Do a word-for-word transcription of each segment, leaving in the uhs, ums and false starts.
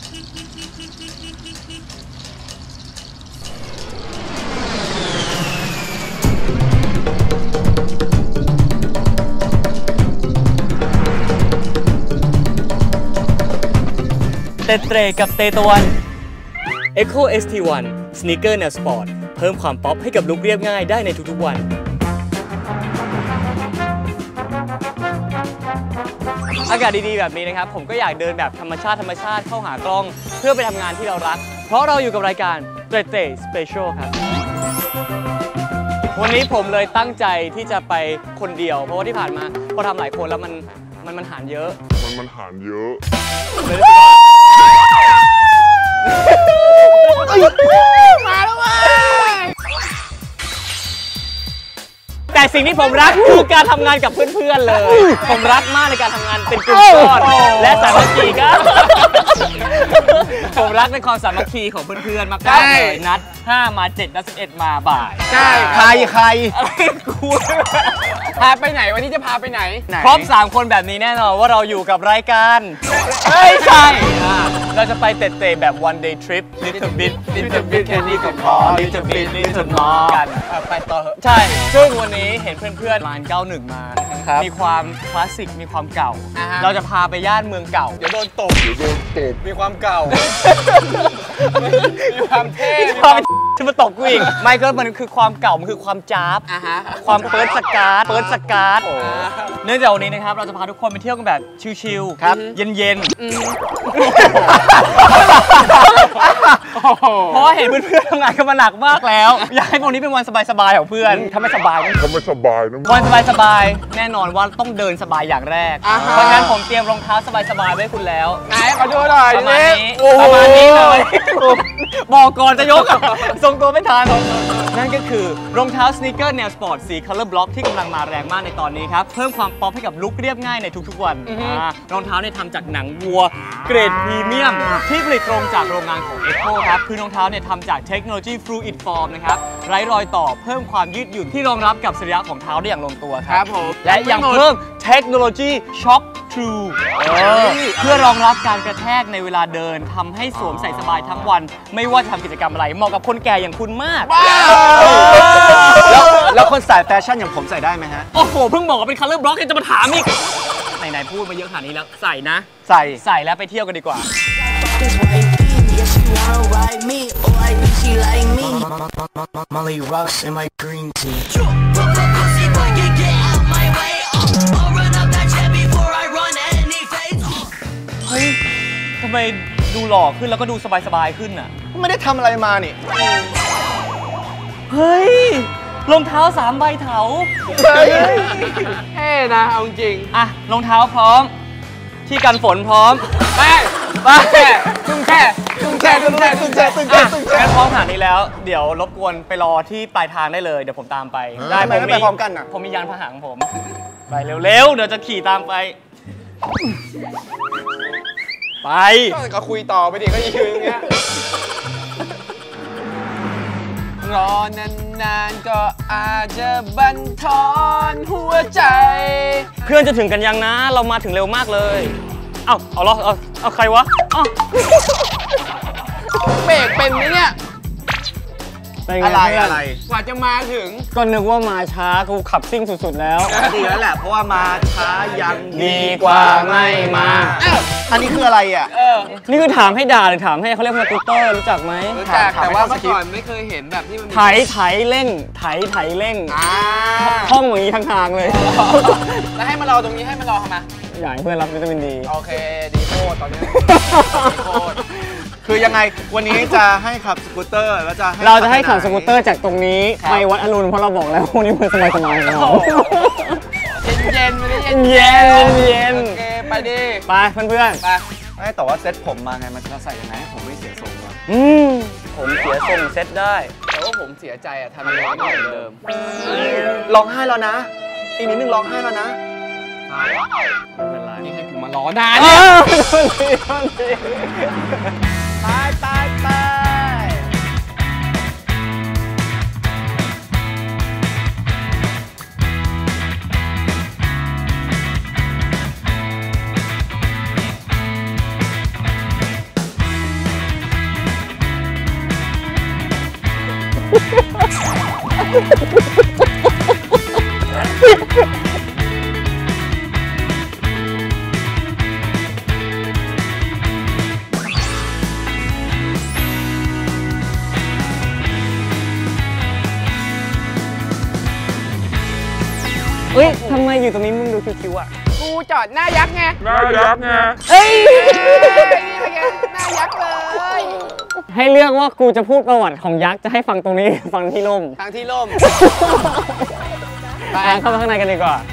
เตเตรกับเตตะวัน Echo เอส ที วัน สนีกเกอร์แนวสปอร์ตเพิ่มความป๊อปให้กับลุคเรียบง่ายได้ในทุกๆวันอากาศดีๆแบบนี้นะครับผมก็อยากเดินแบบธรรมชาติธรรมชาติเข้าหากล้องเพื่อไปทำงานที่เรารักเพราะเราอยู่กับรายการเตเตสเปเชียลครับวันนี้ผมเลยตั้งใจที่จะไปคนเดียวเพราะว่าที่ผ่านมาพอทำหลายคนแล้วมันมันมันหารเยอะมันมันหารเยอะมาแล้วว้ยแต่สิ่งที่ผมรักคือการทำงานกับเพื่อนๆเลยผมรักมากในการทำงานเป็นกลุ่มก้อนและสามัคคีครับผมรักในความสามัคคีของเพื่อนๆมากเลยนัดห้ามาเจ็ดนัดสิบเอ็ดมาบ่ายใช่ใครใครกูพาไปไหนวันนี้จะพาไปไหนครบสามคนแบบนี้แน่นอนว่าเราอยู่กับรายการไม่ใช่เราจะไปเตะๆแบบ one day trip little bit little bit แค่นี้ก็พอ little bit little more กันไปต่อใช่ซึ่งวันนี้เห็นเพื่อนๆร้านเก้าหนึ่งมามีความคลาสสิกมีความเก่าเราจะพาไปย่านเมืองเก่าเดี๋ยวโดนตบเดี๋ยวโดนตบมีความเก่ามีความเท่ที่มาตกกูอีกไม่ก็มันคือความเก่ามันคือความจ๊าบความเปิดสการ์ดเปิดสการ์ดเนื่องจากวันนี้นะครับเราจะพาทุกคนไปเที่ยวกันแบบชิลๆครับเย็นๆเพราะเห็นเพื่อนๆทำงานกันมาหนักมากแล้วอยากให้วันนี้เป็นวันสบายๆของเพื่อนถ้าไม่สบายถ้าไม่สบายนะวันสบายๆแน่นอนว่าต้องเดินสบายอย่างแรกเพราะงั้นผมเตรียมรองเท้าสบายๆไว้คุณแล้วไหนขอดูหน่อยประมาณนี้ประมาณนี้เลยบอกก่อนจะยกทรงตัวไม่ทันนั่นก็คือรองเท้าสนีกเกอร์แนวสปอร์ตสี Color Block ที่กำลังมาแรงมากในตอนนี้ครับเพิ่มความป๊อปให้กับลุคเรียบง่ายในทุกๆวันรองเท้าเนี่ยทำจากหนังวัวเกรดพรีเมียมที่ผลิตตรงจากโรงงานของ Echo ครับคือรองเท้าเนี่ยทำจากเทคโนโลยี Fluid Form นะครับไร้รอยต่อเพิ่มความยืดหยุ่นที่รองรับกับสรีระของเท้าได้อย่างลงตัวครับและยังเพิ่มเทคโนโลยี Shock True เพื่อรองรับการกระแทกในเวลาเดินทำให้สวมใส่สบายทั้งวันไม่ว่าจะทำกิจกรรมอะไรเหมาะกับคนแก่อย่างคุณมากแล้วแล้วคนสายแฟชั่นอย่างผมใส่ได้ไหมฮะโอ้โหเพิ่งบอกว่าเป็น Color Block ยังจะมาถามอีกไหนๆพูดมาเยอะขนาดนี้แล้วใส่นะใส่ใส่แล้วไปเที่ยวกันดีกว่าเฮ้ยทำไมดูหล่อขึ้นแล้วก็ดูสบายๆขึ้นอ่ะไม่ได้ทำอะไรมานี่เฮ้ยรองเท้าสามใบเถาเท่นะเอาจริงอ่ะรองเท้าพร้อมที่กันฝนพร้อมไปไปแค่ตึ้งแค่ตึ้งแค่ตึ้งแค่ตึ้งแค่ตึ้งแค่ตึ้งแค่งั้นพร้อมขนาดนี้แล้วเดี๋ยวรบกวนไปรอที่ปลายทางได้เลยเดี๋ยวผมตามไปได้ผมมีพร้อมกันอ่ะผมมียานพาหนะของผมไปเร็วๆเดี๋ยวจะขี่ตามไปไปก็คุยต่อไปดิก็ยืนอย่างเงี้ยรอนานๆก็อาจจะบั่นทอนหัวใจเพื่อนจะถึงกันยังนะเรามาถึงเร็วมากเลยเอ้าเอาล้อเอาเอาใครวะเอ้าเบรกเป็นไหมเนี่ยอะไรอะไรกว่าจะมาถึงก็นึกว่ามาช้ากูขับซิ่งสุดๆแล้วดีแล้วแหละเพราะว่ามาช้ายังดีกว่าไม่มาอันนี้คืออะไรอ่ะนี่คือถามให้ด่าหรือถามให้เขาเรียกว่าสกูตเตอร์รู้จักไหมรู้จักแต่ว่าเมื่อก่อนไม่เคยเห็นแบบที่มันไถไถเร่งไถไถเร่งท่องอย่างนี้ทั้งทางเลยแล้วให้มารอตรงนี้ให้มารอทำไมอยากให้เพื่อนรับวิตามินดีโอเคดีโคตรตอนนี้ดีโคตรคือยังไงวันนี้จะให้ขับสกูตเตอร์แล้วจะเราจะให้ขับสกูตเตอร์จากตรงนี้ไปวัดอรุณเพราะเราบอกแล้ววันนี้มันสบายสบายเราเย็นๆไม่ได้เย็นเย็นเย็นโอเคไปดิไปเพื่อนๆไปไม่แต่ว่าเซ็ตผมมาไงมันจะใส่ยังไงให้ผมไม่เสียทรงวะอืมผมเสียทรงเซ็ตได้แต่ว่าผมเสียใจอะทำยังไงไม่เหมือนเดิมร้องไห้แล้วนะอีกนิดนึงร้องไห้แล้วนะไม่เป็นไรนี่ให้ผมมาร้อนานเนี่ยไปไปไปเฮ้ยทำไมอยู่ตรงนี้มึงดูคิวๆอ่ะกูจอดหน้ายักษ์ไงหน้ายักษ์ไงเอ้ยนี่ไงหน้ายักษ์เลยให้เลือกว่ากูจะพูดประวัติของยักษ์จะให้ฟังตรงนี้ ฟังที่ร่มทางที่ร่มไปเข้ามาข้างในกันดีกว่า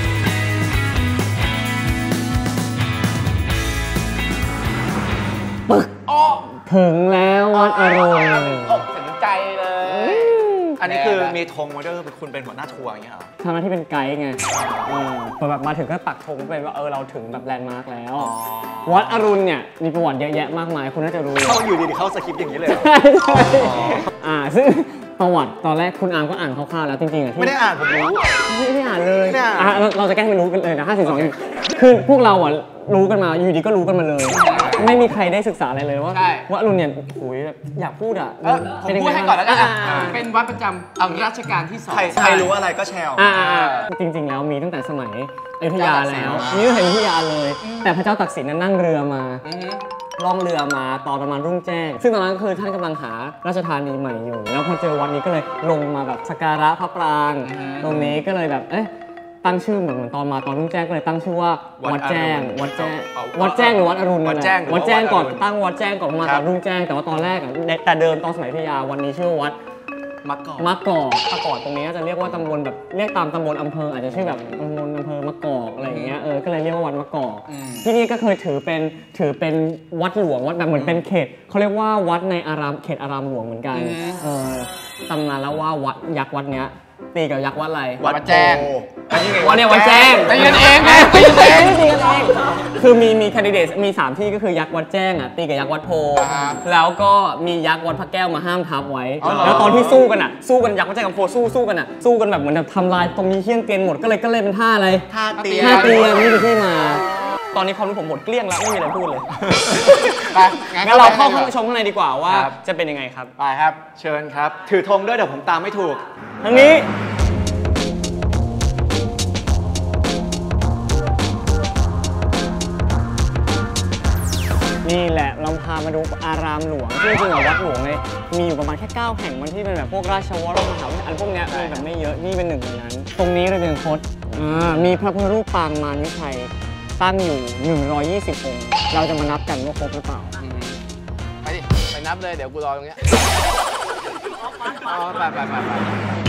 ปึกถึงแล้ววัดอรุณอกถึงใจเลยอันนี้คือมีธงไว้ด้วยคือคุณเป็นหัวหน้าทัวร์อย่างเงี้ยเหรอทำหน้าที่เป็นไกด์ไงเออพอแบบมาถึงก็ปักธงไปว่าเออเราถึงแบบแลนด์มาร์กแล้ว วัดอรุณเนี่ยมีประวัติเยอะแยะมากมายคุณน่าจะรู้เข้าอยู่ดีๆเข้าสคริปต์อย่างนี้เลยเหรอใช่ใช่อ่าซึ่งประวัติตอนแรกคุณอาร์มก็อ่านคร่าวๆแล้วจริงๆอ่ะที่ไม่ได้อ่านผมรู้ไม่ได้อ่านเลยไม่ได้อ่านอ่ะเราเราจะแกล้งไม่รู้กันเลยนะห้าสี่สองคือพวกเราอ่ะรู้กันมาอยู่ดีก็รู้กันมาเลย ไม่มีใครได้ศึกษาอะไรเลยว่าว่าอรุณเนี่ยโอ้ยอยากพูดอ่ะเออผมพูดให้ก่อนแล้วกันอ่ะเป็นวัดประจำเอารัชกาลที่สองใครใครรู้อะไรก็แชร์ออกอ่ามาจริงๆแล้วมีตั้งแต่สมัยอยุธยาแล้วมีตั้งแต่อยุธยาเลย แต่พระเจ้าตากสินนั้นนั่งเรือมา ล่องเรือมาตอนประมาณรุ่งแจ้ง ซึ่งตอนนั้นคือท่านกำลังหาราชธานีใหม่อยู่ แล้วพอเจอวัดนี้ก็เลยลงมาแบบสักการะพระปรางตรงนี้ก็เลยแบบเอ๊ะตั้งชื่อเหมือนเหมือนตอนมาตอนรุ่งแจ้งก็เลยตั้งชื่อว่าวัดแจ้งวัดแจ้งวัดแจ้งหรือวัดอรุณวัดแจ้งวัดแจ้งก่อนตั้งวัดแจ้งก่อนมาตอนรุ่งแจ้งแต่ว่าตอนแรกอะแต่เดิมตอนสมัยอยุธยาวันนี้ชื่อวัดมักกอกมะกอกมะกอกตรงนี้จะเรียกว่าตำบลแบบเรียกตามตำบลอำเภออาจจะชื่อแบบตำบลอำเภอมะกอกอะไรอย่างเงี้ยเออก็เลยเรียกว่าวัดมะกอกที่นี่ก็เคยถือเป็นถือเป็นวัดหลวงวัดแบบเหมือนเป็นเขตเขาเรียกว่าวัดในอารามเขตอารามหลวงเหมือนกันเออตำนานแล้วว่าวัดยักษ์วัดเนี้ยตีกับยักษ์วัดอะไรวัดแจ้งอันนี้ไงวัดเนี่ยวัดแจ้งตีกันเองไงตีกันเองตีกันเองคือมีมีแคนดิเดตมีสามที่ก็คือยักษ์วัดแจ้งอ่ะตีกับยักษ์วัดโพแล้วก็มียักษ์วัดพระแก้วมาห้ามทับไว้ แล้วตอนที่สู้กันอ่ะสู้กันยักษ์วัดแจ้งกับโพสู้สู้กันอ่ะสู้กันแบบเหมือนแบบทำลายตรงนี้เฮี้ยนเตียนหมดก็เลยก็เลยเป็นท่าอะไรท่าเตียท่าเตียงนี่คือที่มา ตอนนี้ความรู้ผมหมดเกลี้ยงแล้วไม่มีอะไรพูดเลยไปงั้นเราเข้าชมข้างในดีกว่าว่าจะเป็นยังไงครับไปครับ เชิญครับ ถือธงด้วยเดี๋ยวผมตามไม่ถูกทางนี้นี่แหละเราพามาดูอารามหลวงซึ่งจริงๆวัดหลวงเลยมีอยู่ประมาณแค่เก้าแห่งมันที่เป็นแบบพวกราชวรมหาวิหารอันพวกเนี้ยมีแบบไม่เยอะนี่เป็นหนึ่งในนั้น ตรงนี้ระเบียงคดอ่ามีพระพุทธรูปปางมารวิชัยตั้งอยู่หนึ่งร้อยยี่สิบองค์เราจะมานับกันว่าครบหรือเปล่าไปดิไปนับเลยเดี๋ยวกูรอตรงเนี้ยอ๋อไปไปไปไป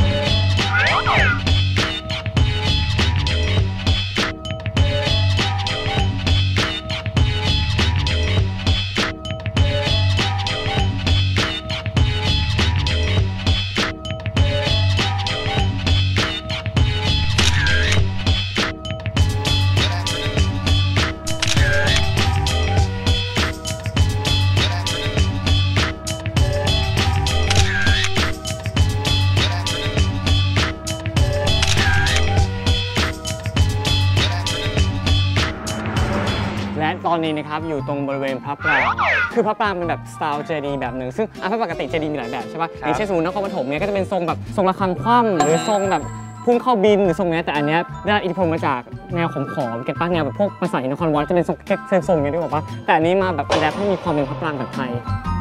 และตอนนี้นะครับอยู่ตรงบริเวณพระปรางคือพระปรางเป็นแบบสไตล์เจดีย์แบบหนึ่งซึ่งอ่ะปกติเจดีย์มีหลายแบบใช่ป่ะอย่างเช่นสมมตินครปฐมเนี่ยก็จะเป็นทรงแบบทรงระฆังคว่ำหรือทรงแบบพุ่งเข้าบินหรือทรงเนี้ยแต่อันเนี้ยได้อิทธิพลมาจากแนวขอมๆเก็ตป้ะแนวแบบพวกภาษาอินครวัดจะเป็นทรงแค่ทรงเนี้ยด้วยป่ะแต่อันนี้มาแบบแรปให้มีความเป็นพระปรางแบบไทย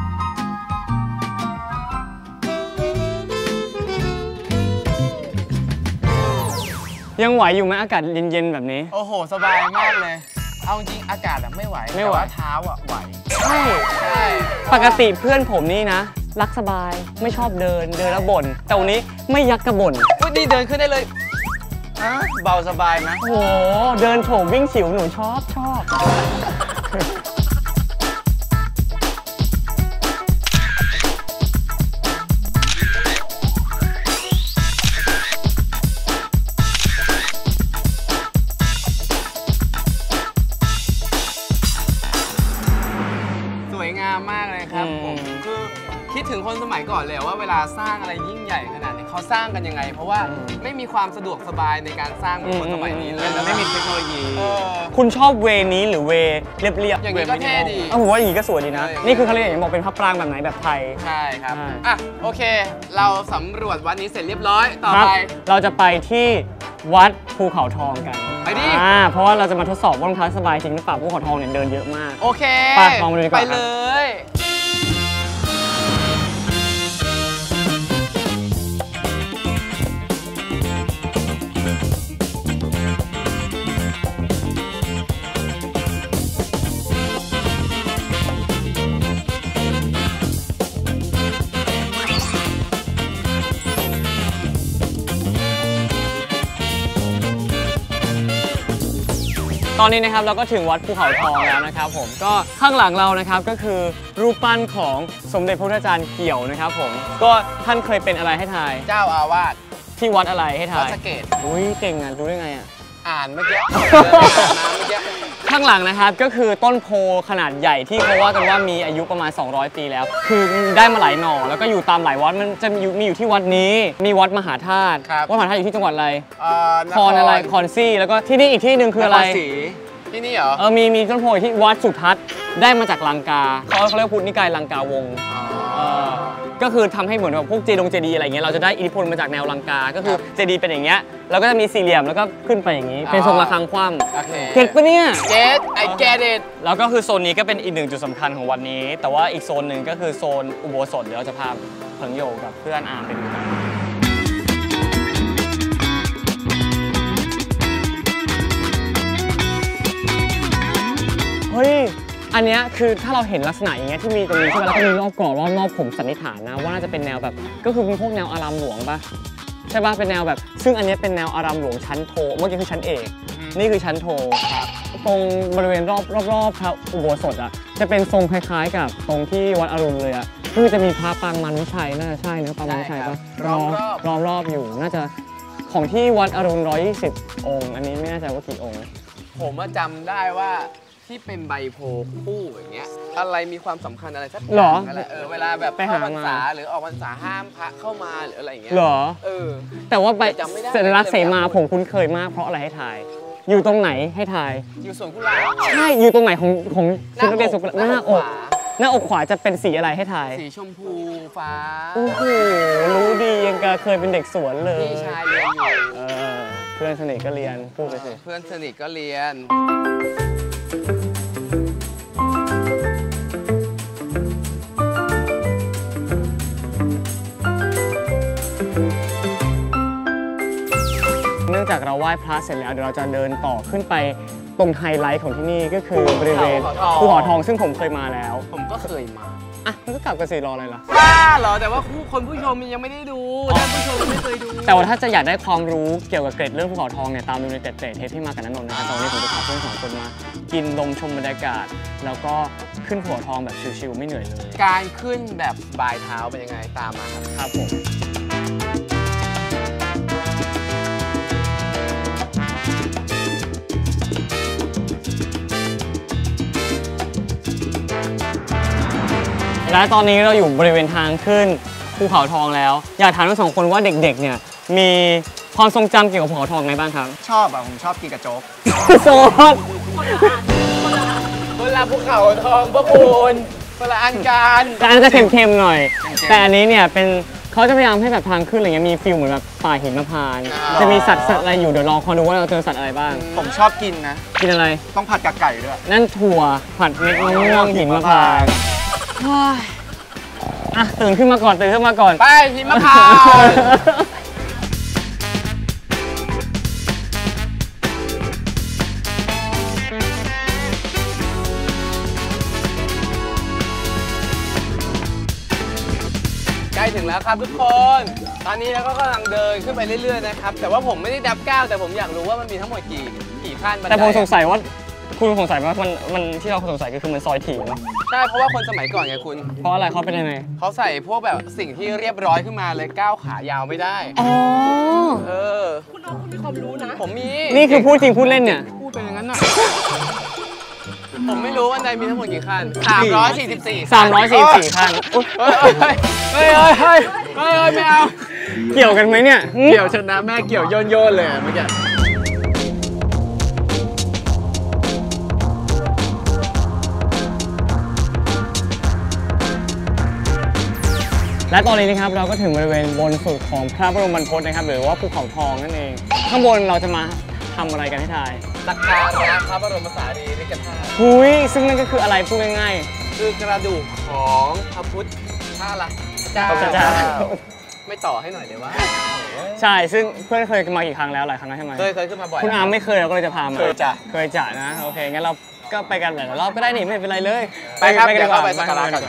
ยังไหวอยู่ไหมอากาศเย็นๆแบบนี้โอ้โหสบายมากเลยเอาจริงอากาศอะไม่ไหวไม่ไหวแต่ว่าเท้าอะไหวใช่ใช่ปกติเพื่อนผมนี่นะ รักสบายไม่ชอบเดินเดินแล้วบ่นแต่วันนี้ไม่ยักกระบ่นอุ๊ยนี่เดินขึ้นได้เลยอ่ะเบาสบายไหมโอ้โหเดินโฉบวิ่งฉิวหนูชอบชอบสวยงามมากเลยครับผมคือคิดถึงคนสมัยก่อนเลยว่าเวลาสร้างอะไรยิ่งใหญ่ขนาดนี้เขาสร้างกันยังไง เพราะว่าไม่มีความสะดวกสบายในการสร้างเหมือนคนสมัยนี้เลยแล้วไม่มีเทคโนโลยีเออคุณชอบเวนี้หรือเวเรียบเรียบอย่างนี้ก็เท่ดีอ้าวผมว่าอย่างนี้ก็สวยดีนะเออนี่คือเขาเรียกอย่างบอกเป็นพระปรางแบบไหนแบบไทยใช่ครับใช่อ่ะโอเค เราสำรวจวัดนี้เสร็จเรียบร้อยต่อครับไปเราจะไปที่วัดภูเขาทองกันไปดิอ่าเพราะว่าเราจะมาทดสอบว่ารองเท้าสบายจริงหรือเปล่าภูเขาทองเนี่ยเดินเยอะมากโอเคไปลองมาดูดีกว่าไปเลยตอนนี้นะครับเราก็ถึงวัดภูเขาทองแล้วนะครับผมก็ข้างหลังเรานะครับก็คือรูปปั้นของสมเด็จพระพุทธจารย์เกี่ยวนะครับผมก็ท่านเคยเป็นอะไรให้ทายเจ้าอาวาสที่วัดอะไรให้วัทาดยสะเกดอุ้ยเก่งอ่ะรู้ได้ไงอ่ะอ่านเมื่อกี้เดินไปอ่านมาเมื่อกี้ข้างหลังนะครับก็คือต้นโพขนาดใหญ่ที่เขาว่ากันว่ามีอายุประมาณ สองร้อย ปีแล้ว คือได้มาหลายหน่อแล้วก็อยู่ตามหลายวัดมันจะมีอยู่มีอยู่ที่วัดนี้มีวัดมหาธาตุครับวัดมหาธาตุอยู่ที่จังหวัดอะไรเอ่อนคอนอะไรคอนซี่แล้วก็ที่นี่อีกที่หนึ่งคืออะไรนครศรีที่นี่เหรอเออมีมีต้นโพอยู่ที่วัดสุทัศน์ได้มาจากลังกาเขาเขาเรียกว่าพุทธนิกายลังกาวงศ์ เอ่อก็คือทำให้เหมือนแบบพวกเจดงเจดีอะไรเงี้ยเราจะได้อิทธิพลมาจากแนวลังกา ก็คือเจดีเป็นอย่างเงี้ยแล้วก็จะมีสี่เหลี่ยมแล้วก็ขึ้นไปอย่างงี้ เป็นทรงระฆังคว่โอเคำเก็ตปะเนี่ยเกตไอแกเดตแล้วก็คือโซนนี้ก็เป็นอีกหนึ่งจุดสำคัญของวันนี้ แต่ว่าอีกโซนหนึ่งก็คือโซนอุโบสถเดี๋ยวเราจะพาเพิงโยกับเพื่อนอาร์มไปดูกันเฮ้ย อันเนี้ยคือถ้าเราเห็นลักษณะอย่างเงี้ยที่มีตรงนี้ใช่ไหมแล้วก็มีรอบกรอบรอบนอกผมสันนิษฐานนะว่าน่าจะเป็นแนวแบบก็คือเป็นพวกแนวอารามหลวงปะใช่ปะเป็นแนวแบบซึ่งอันเนี้ยเป็นแนวอารามหลวงชั้นโทเมื่อกี้คือชั้นเอกนี่คือชั้นโทครับตรงบริเวณรอบรอบๆพระอุโบสถอ่ะจะเป็นทรงคล้ายๆกับตรงที่วัดอรุณเลยอ่ะคือจะมีพระปางมันวิชัยน่าจะใช่นะปางมันวิชัยปะล้อมล้อมรอบอยู่น่าจะของที่วัดอรุณหนึ่งร้อยยี่สิบองค์อันนี้ไม่แน่ใจว่ากี่องค์ผมว่าจำได้ว่าที่เป็นใบโพคู่อย่างเงี้ยอะไรมีความสำคัญอะไรสักอหรอย่างอะไรเออเวลาแบบไปหาเข้าพรรมาษาหรือออกพรรษาห้ามพระเข้ามาหรืออะไรอย่างเงี้ยเหรอเออแต่ว่าใบแต่จำไม่ได้สัญลักษณ์เสมาผมคุ้นเคยมากเพราะอะไรให้ทาย อยู่ตรงไหนให้ทายอยู่สวนกุหลาบใช่อยู่ตรงไหนของของชุดนักเรียนสุขหน้าอกขวาหน้าอกขวาจะเป็นสีอะไรให้ทายสีชมพูฟ้าโอ้โหรู้ดียังกะเคยเป็นเด็กสวนเลยพี่ชายเรียนอยู่เออเพื่อนสนิทก็เรียนพูดไปสิเพื่อนสนิทก็เรียนเนื่องจากเราไหว้พระเสร็จแล้วเดี๋ยวเราจะเดินต่อขึ้นไปตรงไฮไลท์ของที่นี่ก็คือบริเวณภูเขาทองซึ่งผมเคยมาแล้วผมก็เคยมาอ่ะมันก็กลับกันสิรออะไรล่ะบ้าเหรอแต่ว่าผู้คนผู้ชมยังไม่ได้ดูท่านผู้ชมไม่เคยดูแต่ว่าถ้าจะอยากได้ความรู้เกี่ยวกับเกร็ดเรื่องภูเขาทองเนี่ยตามดูในเกร็ดเทปที่มากับนันนนท์นะครับตอนนี้ผมจะพาเพื่อนสองคนมากินลมชมบรรยากาศ แล้วก็ขึ้นภูเขาทองแบบชิลๆไม่เหนื่อยเลยการขึ้นแบบบายเท้าเป็นยังไงตามมาครับครับผมและตอนนี้เราอยู่บริเวณทางขึ้นภูเขาทองแล้ว อยากถามทั้งสองคนว่าเด็กๆเนี่ยมีความทรงจำเกี่ยวกับภูเขาทองไงบ้างครับชอบอ่ะผมชอบกินกระโจ๊กโซดคนละภูเขาทองพระคุณคนละอันกันแต่อันนนจะเค็มๆหน่อย แต่อันนี้เนี่ยเป็นเขาจะพยายามให้แบบทางขึ้นอะไรเงี้ยมีฟิลเหมือนแบบป่าหิมพานต์จะมีสัตว์สัตว์อะไรอยู่เดี๋ยวลองคอยดูว่าเราเจอสัตว์อะไรบ้างผมชอบกินนะกินอะไรต้องผัดกับไก่ด้วยนั่นถั่วผัดเม็ดมะม่วงหิมพานต์เฮ้ยอ่ะตื่นขึ้นมาก่อนตื่นขึ้นมาก่อนไปหิมพานต์ใกล้ถึงแล้วครับทุกคน ตอนนี้เราก็กำลังเดินขึ้นไปเรื่อยๆนะครับ แต่ว่าผมไม่ได้ดับก้าวแต่ผมอยากรู้ว่ามันมีทั้งหมดกี่กี่ขั้นบันไดแต่ผมสงสัยว่าคุณสงสัยว่ามันมันที่เราสงสัยก็คือมันซอยถี่มั้ยใช่เพราะว่าคนสมัยก่อนไงคุณเพราะอะไรเขาเป็นยังไงเขาใส่พวกแบบสิ่งที่เรียบร้อยขึ้นมาเลยก้าวขายาวไม่ได้อ๋อเออ คุณน้องคุณมีความรู้นะ ผมมีนี่คือพูดจริงพูดเล่นเนี่ยพูดไปอย่างนั้นน่ะผมไม่รู้ว่าในมีทั้งหมดกี่ขั้นสามร้อยสี่สิบสี่สามร้อยสี่สิบสี่ขั้นอุ๊ยเฮ้ยเฮ้ยเฮ้ยเฮ้ยเฮ้ยไม่เอาเกี่ยวกันไหมเนี่ยเกี่ยวชนะแม่เกี่ยวโยนโยนเลยเมื่อกี้และตอนนี้นะครับเราก็ถึงบริเวณบนสุดของพระบรมบรรพตนะครับหรือว่าภูเขาทองนั่นเอง ข้างบนเราจะมาทำอะไรกันให้ทายสักการะพระบรมสารีริกธาตุหุยซึ่งนั่นก็คืออะไรพูดง่ายคือกระดูกของพระพุทธพระอะไรเจ้าๆพระเจ้าไม่ต่อให้หน่อยเดี๋ยวว่าใช่ซึ่งเพื่อนเคยมากี่ครั้งแล้วหลายครั้งแล้วใช่ไหมเคยเคยขึ้นมาบ่อยคุณอาร์มไม่เคยเราก็เลยจะพามาเคยจ้ะเคยจ้ะนะโอเคงั้นเราก็ไปกันหลายๆรอบก็ได้นี่ไม่เป็นไรเลยไปครับกันเดี๋ยวดีกเข้าว่าไปสักการะกัน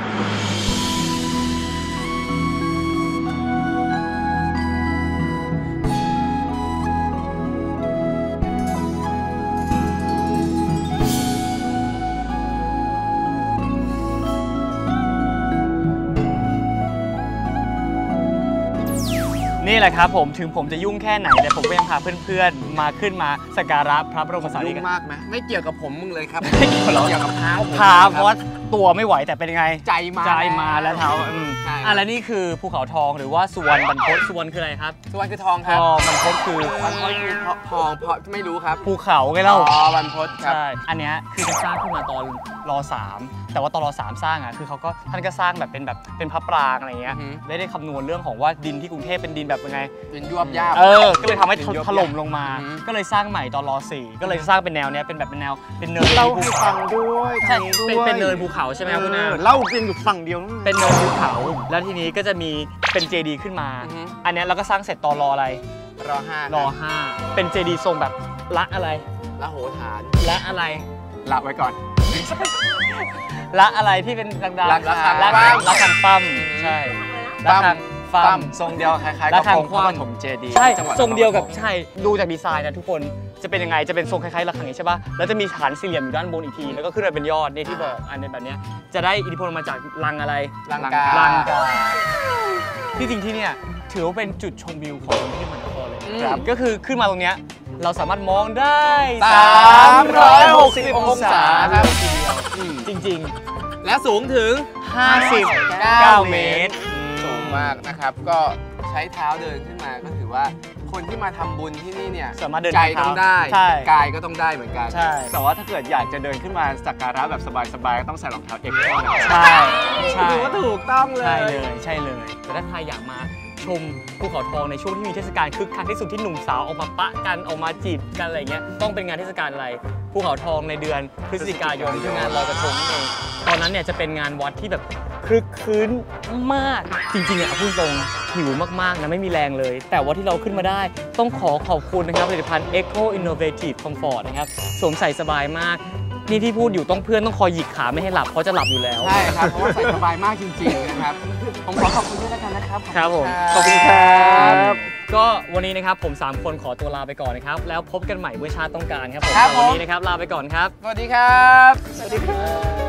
นี่แหละครับผมถึงผมจะยุ่งแค่ไหนแต่ผมก็ยังพาเพื่อนๆมาขึ้นมาสักการะพระบรมสารียุ่ริงกธาตุมากไหมไม่เกี่ยวกับผมมึงเลยครับไม่เกี่ยวหรอเกี่ยวกับเท้าผมพาเพราะว่าตัวไม่ไหวแต่เป็นยังไงใจมาใจมาแล้วเท้าอืมใช่อ่ะแล้วนี่คือภูเขาทองหรือว่าสุวรรณบรรพตสุวรรณคืออะไรครับสุวรรณคือทองทครับองบรรพตคือวันพศคือทองเพราะไม่รู้ครับภูเขาไงเล่าอ๋อวันพศครับใช่ อันเนี้ยคือจะสร้างขึ้นมาตอนรสามแต่ว่าตอนรสามสร้างอ่ะคือเขาก็ท่านก็สร้างแบบเป็นแบบเป็นพระปรางอะไรเงี้ยอือฮึได้ได้คำนวณเรื่องของว่าดินที่กรุงเทพเป็นดินแบบยังไงเป็นยวบยาบเออ ก็เลยทำให้ดินยวบถล่มลงมาอือฮึก็เลยสร้างใหม่ตอนรสี่ก็เลยสร้างเป็นแนวเนี้ยเป็นแบบเป็นแนวเป็นเนินเล่าภูให้เขาฟังด้วยใช่ทางนี้ด้เป็นวยเป็นเนินภูเขาใช่ไหมครับคุณอาเออเล่าเพียงอยู่ฝั่งเดียวเป็นเนินภูเขา แล้วทีนี้ก็จะมีเป็นเจดีย์ขึ้นมาอือฮึอันเนี้ยเราก็สร้างเสร็จตอนรออะไรรอห้ารอห้าเป็นเจดีย์ทรงแบบละอะไรละโหฐานละอะไรละไว้ก่อนละอะไรที่เป็นดังๆระฆังละปั้คังมละคังปั้มใช่ละคังปั้ปั้มมทรงเดียวคล้ายๆแล้กับวทางองค์พระปฐมเจดีย์ใช่จังหวัดทรงเดียวกับนครปฐมใช่ดูจากดีไซน์นะทุกคนจะเป็นยังไงจะเป็นทรงคล้ายๆระฆังนี้ใช่ป่ะแล้วจะมีฐานสี่เหลี่ยมอยู่ด้านบนอีกทีแล้วก็ขึ้นมาเป็นยอดนี่ที่บอกอันนี้แบบเนี้ยจะได้อิทธิพลมาจากลังอะไรลังกาลังกาที่จริงที่เนี่ยถือว่าเป็นจุดชมวิวของกรุงเทพมหานครเลยอืมครับก็คือขึ้นมาตรงเนี้ยเราสามารถมองได้สามร้อยหกสิบองศาครับอืมจริงและสูงถึงๆ ห้าสิบเก้า เมตรสูงมากนะครับ ก็ใช้เท้าเดินขึ้นมาก็ถือว่าคนที่มาทำบุญที่นี่เนี่ยสามารถเดินใจเท้าต้องได้ใช่กายก็ต้องได้เหมือนกันใช่แต่ว่าถ้าเกิดอยากจะเดินขึ้นมาสักการะแบบสบายๆก็ต้องใส่รองเท้าเอ็กซ์นะใช่ใช่ถือว่าถูกต้องเลยใช่เลยใช่เลย แต่ถ้าใครอยากมาชมภูเขาทองในช่วงที่มีเทศกาลคึกคักที่สุดที่หนุ่มสาวออกมาปะกันออกมาจีบกันอะไรเงี้ยต้องเป็นงานเทศกาลอะไรภูเขาทองในเดือนพฤศจิกายนคืองานลอยกระทงนั่นเองตอนนั้นเนี่ยจะเป็นงานวัดที่แบบคลึกคลื้นมากจริงๆอ่ะพูดตรงหิวมากๆนะไม่มีแรงเลย แต่ว่าที่เราขึ้นมาได้ต้องขอขอบคุณนะครับผลิตภัณฑ์ Eco Innovative Comfort นะครับสวมใส่สบายมากนี่ที่พูดอยู่ต้องเพื่อนต้องคอยหยิกขาไม่ให้หลับเพราะจะหลับอยู่แล้วใช่ครับ เพราะว่าใส่สบายมากจริงๆนะครับ ผมขอขอบคุณด้วยแล้วกันนะครับครับผมขอบคุณครับก็วันนี้นะครับผม สาม คนขอตัวลาไปก่อนนะครับ แล้วพบกันใหม่เมื่อชาติต้องการครับผมครับแต่วันผมนี้นะครับลาไปก่อนครับสวัสดีครับ สวัสดีครับ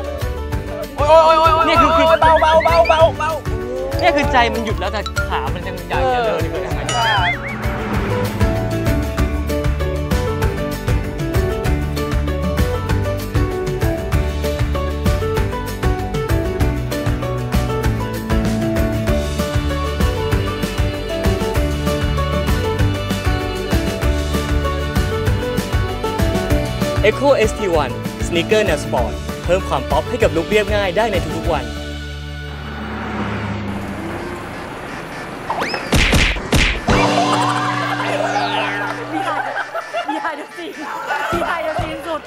โอ้ยโอ้ยโอ้ยโอ้ยนี่คือคือเบาเบาเบาเบาเบาเนี่ยคือใจมันหยุดแล้วแต่ขามันยังอยากจะเดินอยู่เลยทำไงดี Echo เอส ที วัน สนีกเกอร์แนวสปอร์ตเพิ่มความป๊อปให้กับลุคเรียบง่ายได้ในทุกๆวัน Behind the scene Behind the scene สุด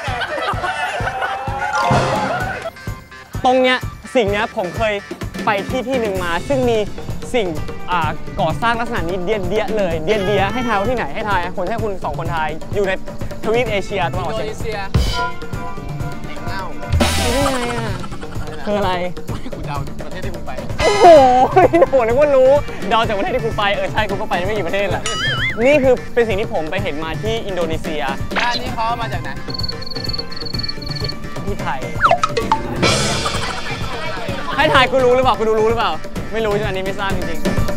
ตรงเนี้ยสิ่งเนี้ยผมเคยไปที่ที่หนึ่งมา ซึ่งมีสิ่งอ่าก่อสร้างลักษณะนี้เดียดเดียเลยเดียดเดียให้ทายว่าที่ไหนให้ทายคนให้คุณสองคนทายอยู่ในทวีปเอเชียตะวันออิอกนโดเฉียงนีเซียเอ็งเง่าไม่ได้ไงอ่ะคืออะไรกูเดาประเทศที่มึงไปโอ้โหโหนึกว่ารู้เดาจากประเทศที่คุณไปเออใช่คุณก็ไปไม่กี่ประเทศแหละนี่คือเป็นสิ่งที่ผมไปเห็นมาที่อินโดนีเซียด้านนี้เขามาจากไหนที่ไทยให้ทายคุณรู้หรือเปล่าคุณรู้รู้หรือเปล่า ไม่รู้ใช่ไหมอันนี้ไม่ทราบจริงๆ